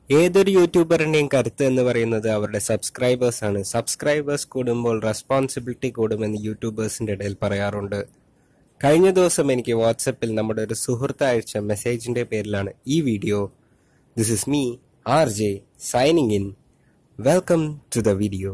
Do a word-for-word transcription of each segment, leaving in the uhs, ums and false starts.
ഏതൊരു യൂട്യൂബറിൻ്റെയും കരുത്ത് എന്ന് പറയുന്നത് അവരുടെ സബ്സ്ക്രൈബേഴ്സ് ആണ്. സബ്സ്ക്രൈബേഴ്സ് കൂടുമ്പോൾ റെസ്പോൺസിബിലിറ്റി കൂടുമെന്ന് യൂട്യൂബേഴ്സിൻ്റെ ഇടയിൽ പറയാറുണ്ട്. കഴിഞ്ഞ ദിവസം എനിക്ക് വാട്സപ്പിൽ നമ്മുടെ ഒരു സുഹൃത്ത് അയച്ച മെസ്സേജിൻ്റെ പേരിലാണ് ഈ video. This is me R J signing in. Welcome to the video.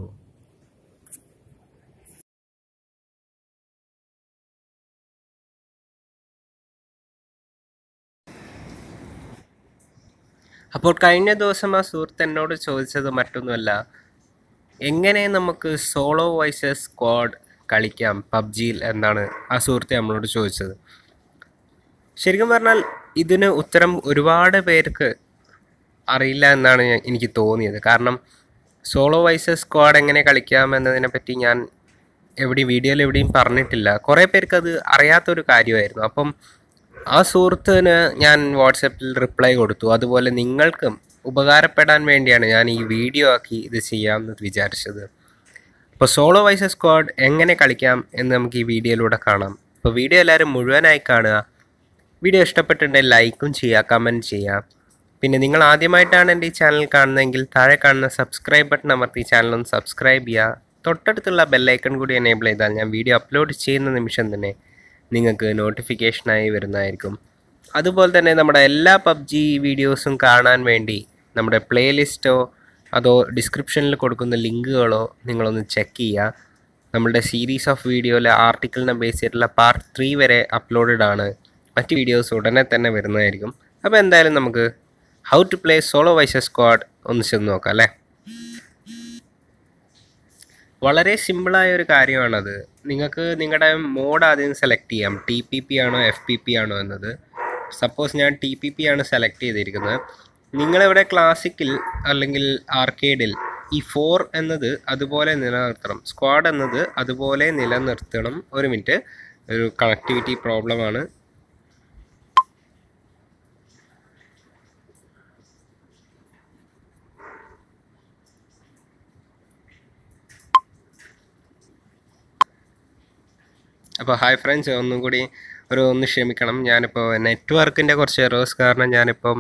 അപ്പോൾ കഴിഞ്ഞ ദിവസം ആ സുഹൃത്ത് എന്നോട് ചോദിച്ചത് മറ്റൊന്നുമല്ല, എങ്ങനെ നമുക്ക് സോളോ വൈസസ് സ്ക്വാഡ് കളിക്കാം പബ്ജിയിൽ എന്നാണ് ആ സുഹൃത്ത് നമ്മളോട് ചോദിച്ചത്. ശരിക്കും പറഞ്ഞാൽ ഇതിന് ഉത്തരം ഒരുപാട് പേർക്ക് അറിയില്ല എന്നാണ് എനിക്ക് തോന്നിയത്. കാരണം സോളോ വൈസസ് സ്ക്വാഡ് എങ്ങനെ കളിക്കാം എന്നതിനെ പറ്റി ഞാൻ എവിടെയും വീഡിയോയിൽ എവിടെയും പറഞ്ഞിട്ടില്ല. കുറേ പേർക്ക് അത് അറിയാത്തൊരു കാര്യമായിരുന്നു. അപ്പം ആ സുഹൃത്തിന് ഞാൻ വാട്സപ്പിൽ റിപ്ലൈ കൊടുത്തു. അതുപോലെ നിങ്ങൾക്കും ഉപകാരപ്പെടാൻ വേണ്ടിയാണ് ഞാൻ ഈ വീഡിയോ ആക്കി ഇത് ചെയ്യാമെന്ന് വിചാരിച്ചത്. അപ്പോൾ സോളോ വൈസസ് സ്ക്വാഡ് എങ്ങനെ കളിക്കാം എന്ന് നമുക്ക് ഈ വീഡിയോയിലൂടെ കാണാം. അപ്പോൾ വീഡിയോ എല്ലാവരും മുഴുവനായി കാണുക. വീഡിയോ ഇഷ്ടപ്പെട്ടിട്ടുണ്ടെങ്കിൽ ലൈക്കും ചെയ്യുക, കമൻറ്റ് ചെയ്യുക. പിന്നെ നിങ്ങൾ ആദ്യമായിട്ടാണ് എൻ്റെ ഈ ചാനൽ കാണുന്നതെങ്കിൽ താഴെ കാണുന്ന സബ്സ്ക്രൈബ് ബട്ടൺ അമർത്തി ചാനലൊന്ന് സബ്സ്ക്രൈബ് ചെയ്യുക. തൊട്ടടുത്തുള്ള ബെല്ലൈക്കൺ കൂടി എനേബിൾ ചെയ്താൽ ഞാൻ വീഡിയോ അപ്ലോഡ് ചെയ്യുന്ന നിമിഷം തന്നെ നിങ്ങൾക്ക് നോട്ടിഫിക്കേഷനായി വരുന്നതായിരിക്കും. അതുപോലെ തന്നെ നമ്മുടെ എല്ലാ പബ്ജി വീഡിയോസും കാണാൻ വേണ്ടി നമ്മുടെ പ്ലേലിസ്റ്റോ അതോ ഡിസ്ക്രിപ്ഷനിൽ കൊടുക്കുന്ന ലിങ്കുകളോ നിങ്ങളൊന്ന് ചെക്ക് ചെയ്യുക. നമ്മുടെ സീരീസ് ഓഫ് വീഡിയോയിലെ ആർട്ടിക്കിളിനെ ബേസ് ചെയ്തിട്ടുള്ള പാർട്ട് ത്രീ വരെ അപ്ലോഡഡ് ആണ്. മറ്റ് വീഡിയോസ് ഉടനെ തന്നെ വരുന്നതായിരിക്കും. അപ്പോൾ എന്തായാലും നമുക്ക് how to play solo versus squad ഒന്ന് ചെന്ന് നോക്കാം അല്ലേ. വളരെ സിമ്പിളായ ഒരു കാര്യമാണത്. നിങ്ങൾക്ക് നിങ്ങളുടെ മോഡ് ആദ്യം സെലക്ട് ചെയ്യാം. ടി പി പി ആണോ എഫ് പി പി ആണോ എന്നത്. സപ്പോസ് ഞാൻ ടി പി പി ആണ് സെലക്ട് ചെയ്തിരിക്കുന്നത്. നിങ്ങളിവിടെ ക്ലാസിക്കിൽ അല്ലെങ്കിൽ ആർക്കേഡിൽ ഈ ഫോർ എന്നത് അതുപോലെ നിലനിർത്തണം, സ്ക്വാഡ് എന്നത് അതുപോലെ നിലനിർത്തണം. ഒരു മിനിറ്റ്, ഒരു കണക്ടിവിറ്റി പ്രോബ്ലമാണ്. അപ്പോൾ ഹായ് ഫ്രണ്ട്സ്, ഒന്നും കൂടി ഒരു ഒന്ന് ക്ഷമിക്കണം. ഞാനിപ്പോൾ നെറ്റ്വർക്കിൻ്റെ കുറച്ച് എറേഴ്സ് കാരണം ഞാനിപ്പം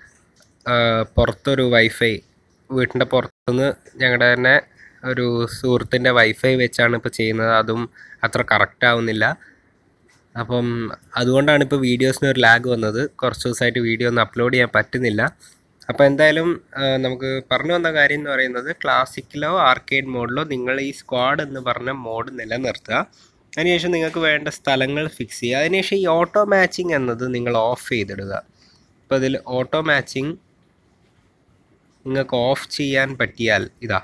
പുറത്തൊരു വൈഫൈ വീട്ടിൻ്റെ പുറത്തുനിന്ന് ഞങ്ങളുടെ തന്നെ ഒരു സുഹൃത്തിൻ്റെ വൈഫൈ വെച്ചാണ് ഇപ്പോൾ ചെയ്യുന്നത്. അതും അത്ര കറക്റ്റ് ആവുന്നില്ല. അപ്പം അതുകൊണ്ടാണ് ഇപ്പോൾ വീഡിയോസിന് ഒരു ലാഗ് വന്നത്. കുറച്ച് ദിവസമായിട്ട് വീഡിയോ ഒന്നും അപ്ലോഡ് ചെയ്യാൻ പറ്റുന്നില്ല. അപ്പോൾ എന്തായാലും നമുക്ക് പറഞ്ഞു വന്ന കാര്യം എന്ന് പറയുന്നത്, ക്ലാസിക്കിലോ ആർക്കേഡ് മോഡിലോ നിങ്ങൾ ഈ സ്ക്വാഡ് എന്ന് പറഞ്ഞ മോഡ് നിലനിർത്തുക. അതിനുശേഷം നിങ്ങൾക്ക് വേണ്ട സ്ഥലങ്ങൾ ഫിക്സ് ചെയ്യുക. അതിനുശേഷം ഈ ഓട്ടോ മാച്ചിങ് എന്നത് നിങ്ങൾ ഓഫ് ചെയ്തിടുക. ഇപ്പോൾ ഇതിൽ ഓട്ടോ മാച്ചിങ് നിങ്ങൾക്ക് ഓഫ് ചെയ്യാൻ പറ്റിയാൽ ഇതാ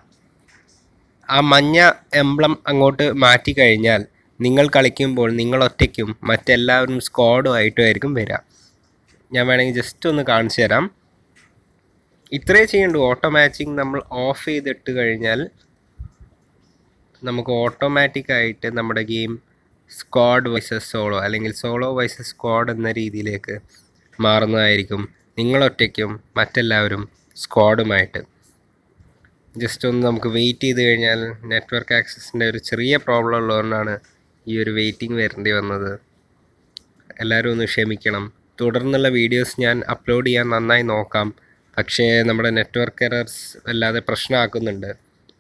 ആ മഞ്ഞ എംബ്ലം അങ്ങോട്ട് മാറ്റി കഴിഞ്ഞാൽ നിങ്ങൾ കളിക്കുമ്പോൾ നിങ്ങൾ ഒറ്റയ്ക്കും മറ്റെല്ലാവരും സ്ക്വാഡും ആയിട്ടുമായിരിക്കും വരിക. ഞാൻ വേണമെങ്കിൽ ജസ്റ്റ് ഒന്ന് കാണിച്ചു തരാം. ഇത്രയേ ചെയ്യണ്ടു. ഓട്ടോ മാച്ചിങ് നമ്മൾ ഓഫ് ചെയ്തിട്ട് കഴിഞ്ഞാൽ നമുക്ക് ഓട്ടോമാറ്റിക്കായിട്ട് നമ്മുടെ ഗെയിം സ്ക്വാഡ് വൈസസ് സോളോ അല്ലെങ്കിൽ സോളോ വൈസസ് സ്ക്വാഡ് എന്ന രീതിയിലേക്ക് മാറുന്നതായിരിക്കും. നിങ്ങളൊറ്റയ്ക്കും മറ്റെല്ലാവരും സ്ക്വാഡുമായിട്ട്. ജസ്റ്റ് ഒന്ന് നമുക്ക് വെയിറ്റ് ചെയ്ത് കഴിഞ്ഞാൽ നെറ്റ്വർക്ക് ആക്സസിൻ്റെ ഒരു ചെറിയ പ്രോബ്ലം ഉള്ളതുകൊണ്ടാണ് ഈ ഒരു വെയിറ്റിംഗ് വരേണ്ടി വന്നത്. എല്ലാവരും ഒന്ന് ക്ഷമിക്കണം. തുടർന്നുള്ള വീഡിയോസ് ഞാൻ അപ്ലോഡ് ചെയ്യാൻ നന്നായി നോക്കാം. പക്ഷേ നമ്മുടെ നെറ്റ്വർക്ക് എറർസ് വല്ലാതെ പ്രശ്നമാക്കുന്നുണ്ട്.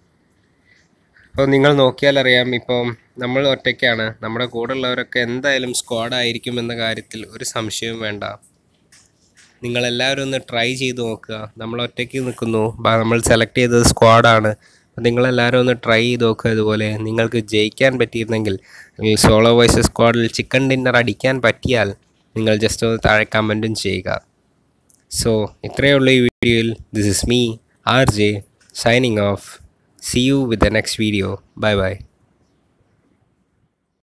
അപ്പോൾ നിങ്ങൾ നോക്കിയാൽ അറിയാം, ഇപ്പം നമ്മൾ ഒറ്റയ്ക്കാണ്. നമ്മുടെ കൂടെ ഉള്ളവരൊക്കെ എന്തായാലും സ്ക്വാഡ് ആയിരിക്കും എന്ന കാര്യത്തിൽ ഒരു സംശയവും വേണ്ട. നിങ്ങളെല്ലാവരും ഒന്ന് ട്രൈ ചെയ്ത് നോക്കുക. നമ്മൾ ഒറ്റയ്ക്ക് നിൽക്കുന്നു, നമ്മൾ സെലക്ട് ചെയ്തത് സ്ക്വാഡാണ്. അപ്പോൾ നിങ്ങളെല്ലാവരും ഒന്ന് ട്രൈ ചെയ്ത് നോക്കുക. ഇതുപോലെ നിങ്ങൾക്ക് ജയിക്കാൻ പറ്റിയിരുന്നെങ്കിൽ, സോളോ വൈസസ് സ്ക്വാഡിൽ ചിക്കൻ ഡിന്നർ അടിക്കാൻ പറ്റിയാൽ നിങ്ങൾ ജസ്റ്റ് ഒന്ന് താഴെ കമൻറ്റും ചെയ്യുക. സോ ഇത്രയേ ഉള്ളൂ ഈ വീഡിയോയിൽ. This is me R J signing off. See you with the next video. Bye bye.